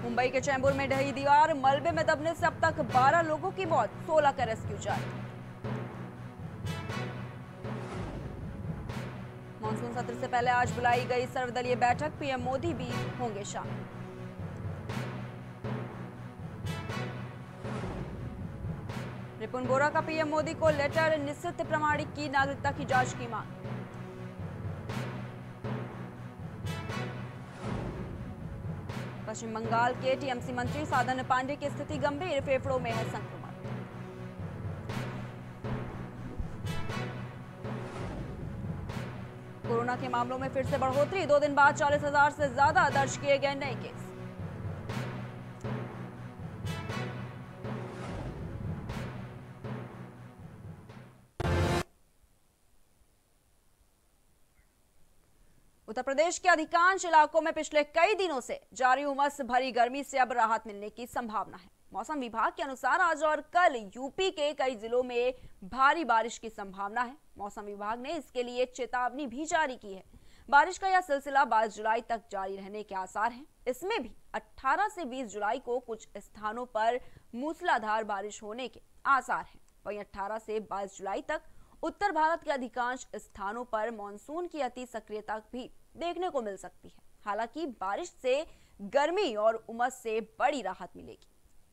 मुंबई के चैंबूर में ढही दीवार, मलबे में दबने से अब तक 12 लोगों की मौत, 16 का रेस्क्यू जारी। मानसून सत्र से पहले आज बुलाई गई सर्वदलीय बैठक, पीएम मोदी भी होंगे शामिल। रिपुन बोरा का पीएम मोदी को लेटर, निश्चित प्रमाणिक की नागरिकता की जांच की मांग। पश्चिम बंगाल के टीएमसी मंत्री साधन पांडे की स्थिति गंभीर, फेफड़ों में है संक्रमण। कोरोना के मामलों में फिर से बढ़ोतरी, 2 दिन बाद 40,000 से ज्यादा दर्ज किए गए नए केस। उत्तर प्रदेश के अधिकांश इलाकों में पिछले कई दिनों से जारी उमस भरी गर्मी से अब राहत मिलने की संभावना है। मौसम विभाग के अनुसार आज और कल यूपी के कई जिलों में भारी बारिश की संभावना है। मौसम विभाग ने इसके लिए चेतावनी भी जारी की है। बारिश का यह सिलसिला 22 जुलाई तक जारी रहने के आसार हैं। इसमें भी 18 से 20 जुलाई को कुछ स्थानों पर मूसलाधार बारिश होने के आसार हैं। वहीं 18 से 22 जुलाई तक उत्तर भारत के अधिकांश स्थानों पर मानसून की अति सक्रियता भी देखने को मिल सकती है। हालांकि बारिश से गर्मी और उमस से बड़ी राहत मिलेगी।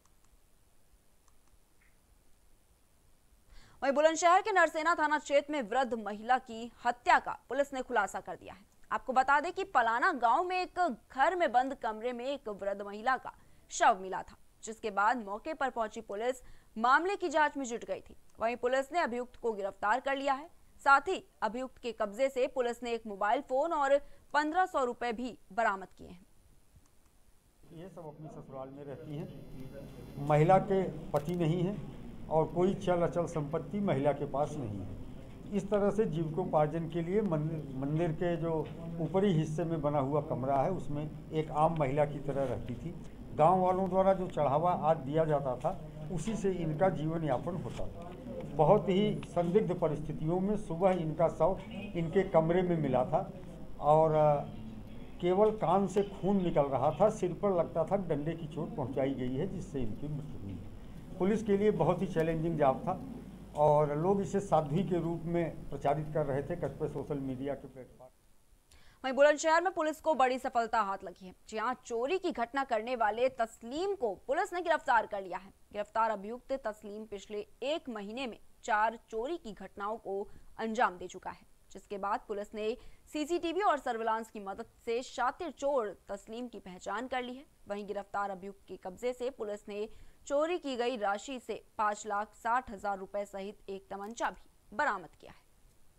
वहीं बुलंदशहर के नरसेना थाना क्षेत्र में वृद्ध महिला की हत्या का पुलिस ने खुलासा कर दिया है। आपको बता दें कि पलाना गांव में एक घर में बंद कमरे में एक वृद्ध महिला का शव मिला था, जिसके बाद मौके पर पहुंची पुलिस मामले की जांच में जुट गई थी। वहीं पुलिस ने अभियुक्त को गिरफ्तार कर लिया है। साथ ही अभियुक्त के कब्जे से पुलिस ने एक मोबाइल फोन और 1500 रुपए भी बरामद किए हैं। ये सब अपनी ससुराल में रहती हैं। महिला के पति नहीं है और कोई चल अचल संपत्ति महिला के पास नहीं है। इस तरह से जीविकोपार्जन के लिए मंदिर के जो ऊपरी हिस्से में बना हुआ कमरा है उसमें एक आम महिला की तरह रहती थी। गांव वालों द्वारा जो चढ़ावा आज दिया जाता था उसी से इनका जीवन यापन होता था। बहुत ही संदिग्ध परिस्थितियों में सुबह इनका शव इनके कमरे में मिला था और केवल कान से खून निकल रहा था। सिर पर लगता था डंडे की चोट पहुंचाई गई है, जिससे इनकी मृत्यु हुई। पुलिस के लिए बहुत ही चैलेंजिंग जॉब था और लोग इसे साध्वी के रूप में प्रचारित कर रहे थे कतिपय सोशल मीडिया के प्लेटफॉर्म। वहीं बुलंदशहर में पुलिस को बड़ी सफलता हाथ लगी है। जहां चोरी की घटना करने वाले तस्लीम को पुलिस ने गिरफ्तार कर लिया है। गिरफ्तार अभियुक्त तस्लीम पिछले 1 महीने में 4 चोरी की घटनाओं को अंजाम दे चुका है, जिसके बाद पुलिस ने सीसीटीवी और सर्विलांस की मदद से शातिर चोर तस्लीम की पहचान कर ली है। वहीं गिरफ्तार अभियुक्त के कब्जे से पुलिस ने चोरी की गई राशि से 5,60,000 रुपए सहित एक तमंचा भी बरामद किया है।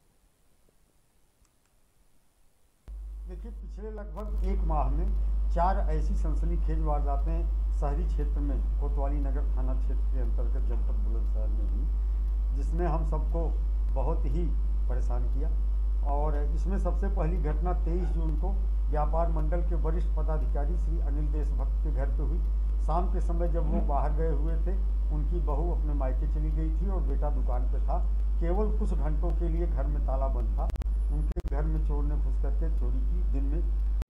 देखिए, पिछले लगभग 1 माह में 4 ऐसी सनसनीखेज वारदातें शहरी क्षेत्र में कोतवाली नगर थाना क्षेत्र के अंतर्गत जनपद बुलंदशहर में हुई, जिसने हम सबको बहुत ही परेशान किया। और इसमें सबसे पहली घटना 23 जून को व्यापार मंडल के वरिष्ठ पदाधिकारी श्री अनिल देशभक्त के घर पे हुई। शाम के समय जब वो बाहर गए हुए थे, उनकी बहू अपने मायके चली गई थी और बेटा दुकान पे था। केवल कुछ घंटों के लिए घर में ताला बंद था। उनके घर में चोर ने घुस करके चोरी की दिन में।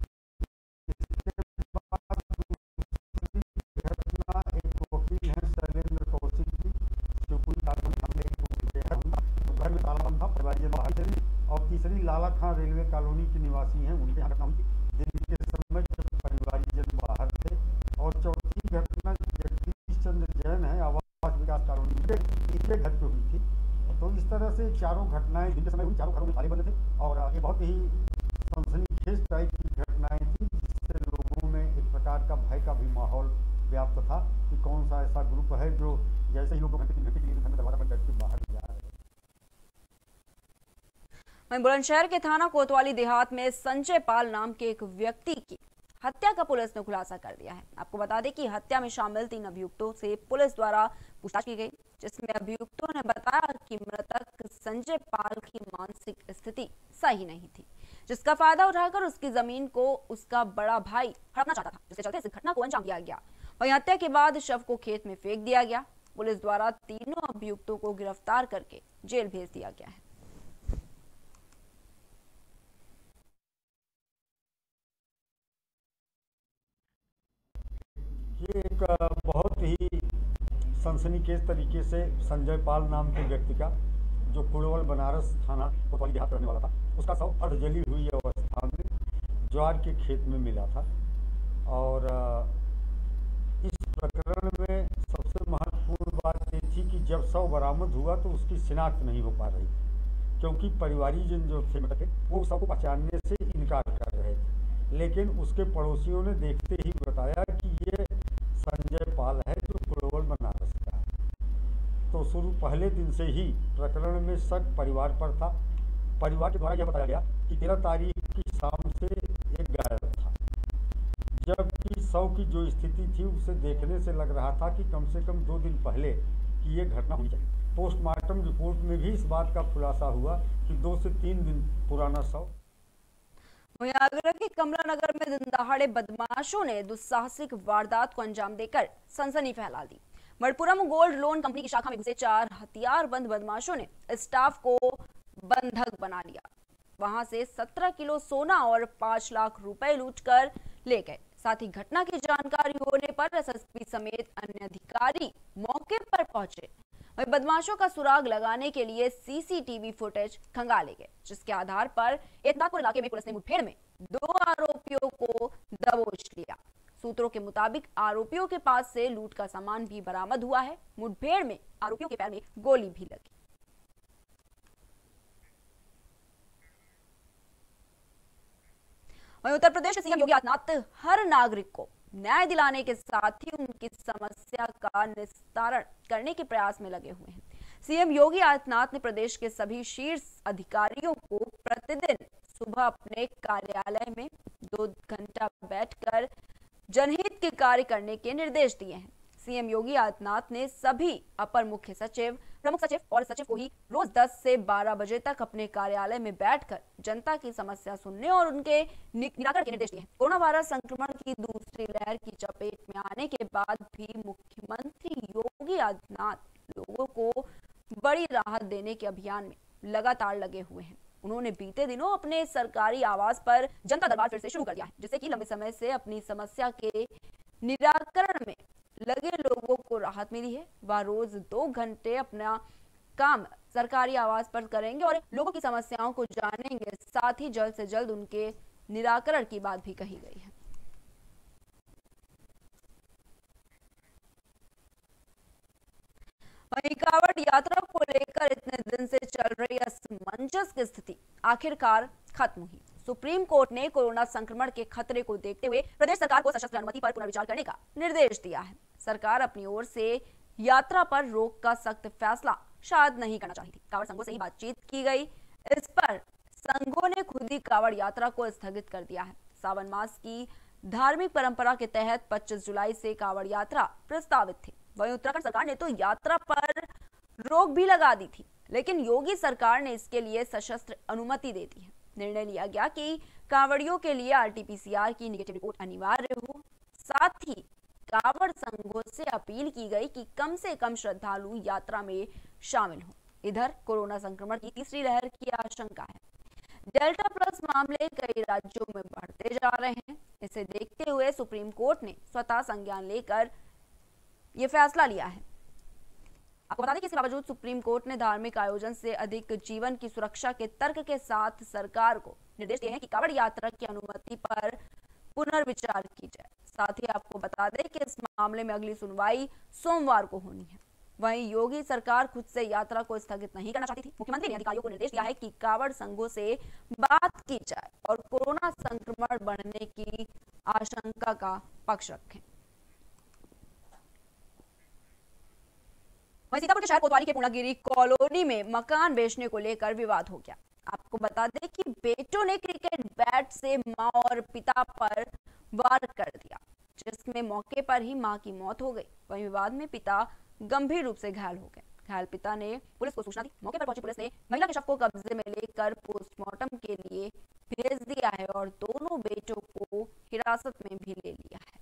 घटना एक वकील है शैलेंद्र कौशिक की, जो पूरी घर में ताला बंद था, परिवार बाहर चली। और तीसरी लाला खां रेलवे कॉलोनी के निवासी हैं, उनके यहाँ घटना हुई दिन के समय जब परिवारीजन बाहर थे। और चौथी घटना जगदीश चंद्र जैन है, आवास विकास कॉलोनी के इनके घर पे हुई थी। तो इस तरह से चारों घटनाएं दिन के समय हुई। चारों घरों में ताले बंद थे और ये बहुत ही सनसनीखेज टाइप की घटनाएं थी, जिससे लोगों में एक प्रकार का भय का भी माहौल व्याप्त था कि कौन सा ऐसा ग्रुप है जो जैसे ही लोग 2 घंटे 3 घंटे के लिए घर में दरवाजा बंद करके बाहर जा रहे हैं। वहीं बुलंदशहर के थाना कोतवाली देहात में संजय पाल नाम के एक व्यक्ति की हत्या का पुलिस ने खुलासा कर दिया है। आपको बता दें कि हत्या में शामिल 3 अभियुक्तों से पुलिस द्वारा पूछताछ की गई, जिसमें अभियुक्तों ने बताया कि मृतक संजय पाल की मानसिक स्थिति सही नहीं थी, जिसका फायदा उठाकर उसकी जमीन को उसका बड़ा भाई हड़पना चाहता था, जिसके चलते इस घटना को अंजाम दिया गया। वहीं हत्या के बाद शव को खेत में फेंक दिया गया। पुलिस द्वारा तीनों अभियुक्तों को गिरफ्तार करके जेल भेज दिया गया है। ये एक बहुत ही सनसनीखेज तरीके से संजय पाल नाम के व्यक्ति का, जो कुड़वल बनारस थाना कोतवाली देहात रहने वाला था, उसका शव अर्धजली हुई अवस्था में ज्वार के खेत में मिला था। और इस प्रकरण में सबसे महत्वपूर्ण बात ये थी कि जब शव बरामद हुआ तो उसकी शिनाख्त नहीं हो पा रही, क्योंकि परिवारीजन जो थे मृतक वो शव को पहचानने से इनकार कर रहे थे। लेकिन उसके पड़ोसियों ने देखते ही बताया कि ये संजय पाल है जो कुड़वल बनारस का है। तो शुरू पहले दिन से ही प्रकरण में शक परिवार पर था। परिवार के द्वारा यह बताया गया कि 13 तारीख की शाम से एक गायब था, जबकि शव की जो स्थिति थी उसे देखने से लग रहा था कि कम से कम 2 दिन पहले की ये घटना हुई चाहिए। पोस्टमार्टम रिपोर्ट में भी इस बात का खुलासा हुआ कि 2 से 3 दिन पुराना शव। वहीं आगरा के कमला नगर में दिन दहाड़े बदमाशों ने दुस्साहसिक वारदात को अंजाम देकर सनसनी फैला दी। मणपुरम गोल्ड लोन कंपनी की शाखा में घुसे 4 हथियारबंद बदमाशों ने स्टाफ को बंधक बना लिया। वहां से 17 किलो सोना और 5 लाख रुपए लूटकर ले गए। साथ ही घटना की जानकारी होने पर एसएसपी समेत अन्य अधिकारी मौके पर पहुंचे। वहीं बदमाशों का सुराग लगाने के लिए सीसीटीवी फुटेज खंगाले गए, जिसके आधार पर एतनापुर इलाके में पुलिस ने मुठभेड़ में 2 आरोपियों को दबोच लिया। सूत्रों के मुताबिक आरोपियों के पास से लूट का सामान भी बरामद हुआ है। मुठभेड़ में आरोपियों के पैर में गोली भी लगी। वहीं उत्तर प्रदेश के सीएम योगी आदित्यनाथ हर नागरिक को न्याय दिलाने के साथ ही उनकी समस्या का निस्तारण करने के प्रयास में लगे हुए हैं। सीएम योगी आदित्यनाथ ने प्रदेश के सभी शीर्ष अधिकारियों को प्रतिदिन सुबह अपने कार्यालय में 2 घंटा बैठकर जनहित के कार्य करने के निर्देश दिए हैं। सीएम योगी आदित्यनाथ ने सभी अपर मुख्य सचिव, प्रमुख सचिव और सचिव को ही रोज 10 से 12 बजे तक अपने कार्यालय में बैठकर जनता की समस्या सुनने और उनके निराकरण के निर्देश दिए हैं। कोरोना वायरस संक्रमण की दूसरी लहर की चपेट में आने के बाद भी मुख्यमंत्री योगी आदित्यनाथ लोगों को बड़ी राहत देने के अभियान में लगातार लगे हुए हैं। उन्होंने बीते दिनों अपने सरकारी आवास पर जनता दरबार फिर से शुरू कर दिया है, जिससे कि लंबे समय से अपनी समस्या के निराकरण में लगे लोगों को राहत मिली है। वह रोज 2 घंटे अपना काम सरकारी आवास पर करेंगे और लोगों की समस्याओं को जानेंगे। साथ ही जल्द से जल्द उनके निराकरण की बात भी कही गई है। वहीं कांवड़ यात्रा को लेकर इतने दिन से चल रही असमंजस की स्थिति आखिरकार खत्म हुई। सुप्रीम कोर्ट ने कोरोना संक्रमण के खतरे को देखते हुए प्रदेश सरकार को सशस्त्र अनुमति पर पुनर्विचार करने का निर्देश दिया है। सरकार अपनी ओर से यात्रा पर रोक का सख्त फैसला शायद नहीं करना चाही थी। कांवड़ संघों से ही बातचीत की गई, इस पर संघों ने खुद ही कांवड़ यात्रा को स्थगित कर दिया है। सावन मास की धार्मिक परंपरा के तहत 25 जुलाई से कांवड़ यात्रा प्रस्तावित थी। वहीं उत्तराखंड सरकार ने तो यात्रा पर रोक भी लगा दी थी, लेकिन योगी सरकार ने इसके लिए सशस्त्र अनुमति दे दी है। निर्णय लिया गया कि कांवड़ियों के लिए आरटीपीसीआर की नेगेटिव रिपोर्ट अनिवार्य हो। साथ ही कांवड़ संघों से अपील की गई कि कम से कम श्रद्धालु यात्रा में शामिल हों। इधर कोरोना संक्रमण की तीसरी लहर की आशंका है। डेल्टा प्लस मामले कई राज्यों में बढ़ते जा रहे हैं। इसे देखते हुए सुप्रीम कोर्ट ने स्वतः संज्ञान लेकर यह फैसला लिया है। आपको बता दें कि इसके बावजूद सुप्रीम कोर्ट ने धार्मिक आयोजन से अधिक जीवन की सुरक्षा के तर्क के साथ सरकार को निर्देश दिए हैं कि कांवड़ यात्रा की अनुमति पर पुनर्विचार की जाए। साथ ही आपको बता दें कि इस मामले में अगली सुनवाई सोमवार को होनी है। वहीं योगी सरकार खुद से यात्रा को स्थगित नहीं करना चाहती थी। मुख्यमंत्री ने अधिकारियों को निर्देश दिया है कि कांवड़ संघों से बात की जाए और कोरोना संक्रमण बढ़ने की आशंका का पक्ष रखें। वहीं सीतापुर के शहर कोतवाली के पूर्णागिरी कॉलोनी में मकान बेचने को लेकर विवाद हो गया। आपको बता दें कि बेटों ने क्रिकेट बैट से मां और पिता पर वार कर दिया, जिसमें मौके पर ही मां की मौत हो गई। वहीं विवाद में पिता गंभीर रूप से घायल हो गए। घायल पिता ने पुलिस को सूचना दी। मौके पर पहुंची पुलिस ने महिला के शव को कब्जे में लेकर पोस्टमार्टम के लिए भेज दिया है और दोनों बेटों को हिरासत में भी ले लिया है।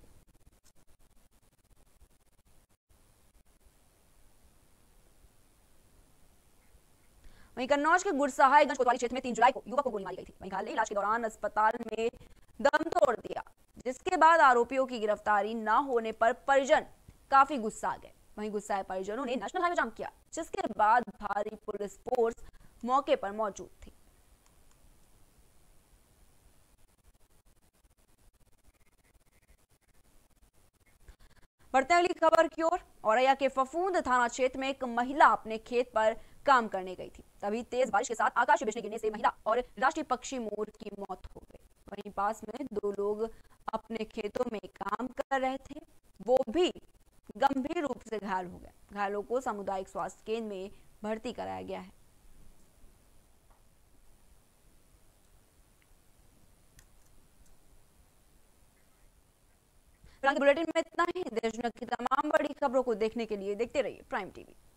वहीं कन्नौज के गुरसहायगंज कोतवाली क्षेत्र में 3 जुलाई को युवक को गोली मारी गई थी। वहीं घायल ने इलाज के दौरान अस्पताल में दम तोड़ दिया, जिसके बाद आरोपियों की गिरफ्तारी न होने पर परिजन काफी गुस्सा गए। वहीं गुस्साए परिजनों ने नेशनल हाईवे जाम किया, जिसके बाद भारी पुलिस फोर्स मौके पर मौजूद थी। बढ़ते अगली खबर की ओर। औरैया के फफूंद थाना क्षेत्र में एक महिला अपने खेत पर काम करने गई थी, तभी तेज बारिश के साथ आकाशीय बिजली गिरने से महिला और राष्ट्रीय पक्षी मोर की मौत हो गई। वहीं पास में 2 लोग अपने खेतों में काम कर रहे थे, वो भी गंभीर रूप से घायल हो गए। घायलों को सामुदायिक स्वास्थ्य केंद्र में भर्ती कराया गया है। बुलेटिन में इतना ही। देश दुनिया की तमाम बड़ी खबरों को देखने के लिए देखते रहिए प्राइम टीवी।